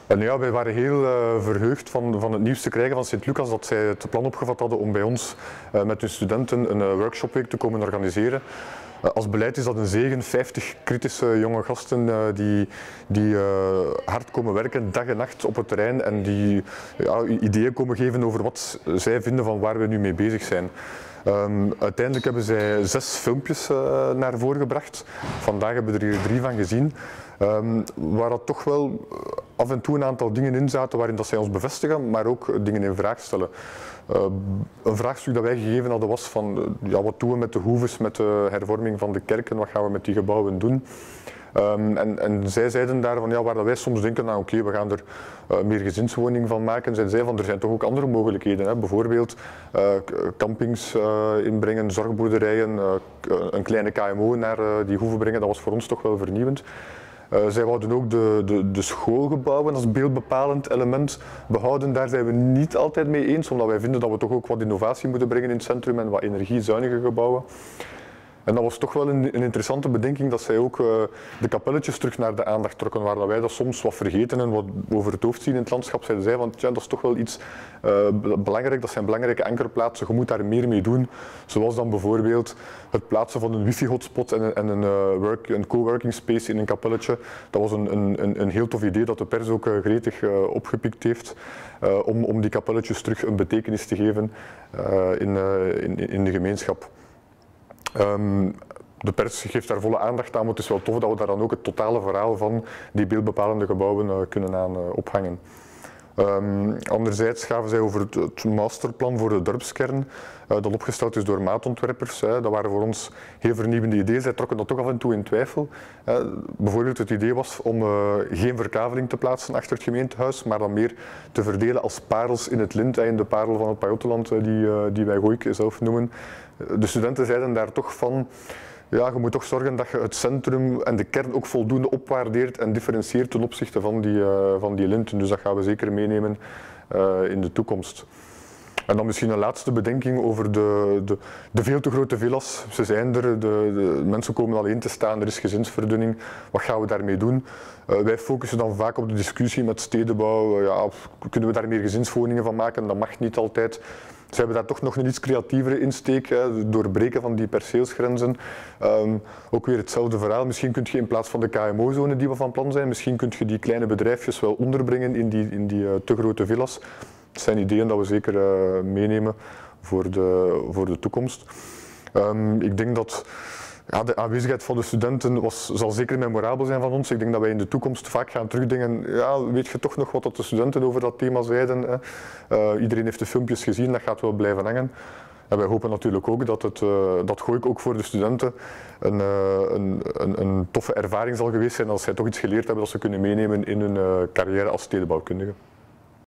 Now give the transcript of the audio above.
En ja, wij waren heel verheugd van het nieuws te krijgen van Sint-Lucas dat zij het plan opgevat hadden om bij ons met hun studenten een workshopweek te komen organiseren. Als beleid is dat een zegen, 50 kritische jonge gasten die hard komen werken, dag en nacht op het terrein en die ideeën komen geven over wat zij vinden van waar we nu mee bezig zijn. Uiteindelijk hebben zij 6 filmpjes naar voren gebracht. Vandaag hebben we er hier 3 van gezien. Waar dat toch wel af en toe een aantal dingen in zaten waarin dat zij ons bevestigen, maar ook dingen in vraag stellen. Een vraagstuk dat wij gegeven hadden was van ja, wat doen we met de hoeves, met de hervorming van de kerken, wat gaan we met die gebouwen doen? En zij zeiden daar van ja, waar dat wij soms denken, nou oké, we gaan er meer gezinswoning van maken, zeiden zij van er zijn toch ook andere mogelijkheden. Hè? Bijvoorbeeld campings inbrengen, zorgboerderijen, een kleine KMO naar die hoeve brengen, dat was voor ons toch wel vernieuwend. Zij wouden ook de schoolgebouwen als beeldbepalend element behouden. Daar zijn we niet altijd mee eens, omdat wij vinden dat we toch ook wat innovatie moeten brengen in het centrum en wat energiezuinige gebouwen. En dat was toch wel een interessante bedenking dat zij ook de kapelletjes terug naar de aandacht trokken, waar wij dat soms wat vergeten en wat over het hoofd zien in het landschap. Zeiden zij van ja, dat is toch wel iets belangrijk, dat zijn belangrijke ankerplaatsen, je moet daar meer mee doen. Zoals dan bijvoorbeeld het plaatsen van een wifi-hotspot en een coworking space in een kapelletje. Dat was een heel tof idee dat de pers ook gretig opgepikt heeft om die kapelletjes terug een betekenis te geven in de gemeenschap. De pers geeft daar volle aandacht aan, maar het is wel tof dat we daar dan ook het totale verhaal van die beeldbepalende gebouwen kunnen aan ophangen. Anderzijds gaven zij over het masterplan voor de dorpskern, dat opgesteld is door maatontwerpers. Dat waren voor ons heel vernieuwende ideeën, zij trokken dat toch af en toe in twijfel. Bijvoorbeeld het idee was om geen verkaveling te plaatsen achter het gemeentehuis, maar dan meer te verdelen als parels in het lint, in de parel van het Pajottenland die wij Gooik zelf noemen. De studenten zeiden daar toch van, ja, je moet toch zorgen dat je het centrum en de kern ook voldoende opwaardeert en differentieert ten opzichte van die linten. Dus dat gaan we zeker meenemen in de toekomst. En dan misschien een laatste bedenking over de veel te grote villa's. Ze zijn er, de mensen komen alleen te staan, er is gezinsverdunning. Wat gaan we daarmee doen? Wij focussen dan vaak op de discussie met stedenbouw. Ja, kunnen we daar meer gezinswoningen van maken? Dat mag niet altijd. Ze hebben daar toch nog een iets creatievere insteek, het doorbreken van die perceelsgrenzen. Ook weer hetzelfde verhaal. Misschien kun je in plaats van de KMO-zone die we van plan zijn, misschien kun je die kleine bedrijfjes wel onderbrengen in die te grote villa's. Dat zijn ideeën dat we zeker meenemen voor de toekomst. Ik denk dat ja, de aanwezigheid van de studenten zal zeker memorabel zijn van ons. Ik denk dat wij in de toekomst vaak gaan terugdenken, ja, weet je toch nog wat de studenten over dat thema zeiden? Iedereen heeft de filmpjes gezien, dat gaat wel blijven hangen. En wij hopen natuurlijk ook dat Gooik ook voor de studenten een toffe ervaring zal geweest zijn als zij toch iets geleerd hebben dat ze kunnen meenemen in hun carrière als stedenbouwkundige.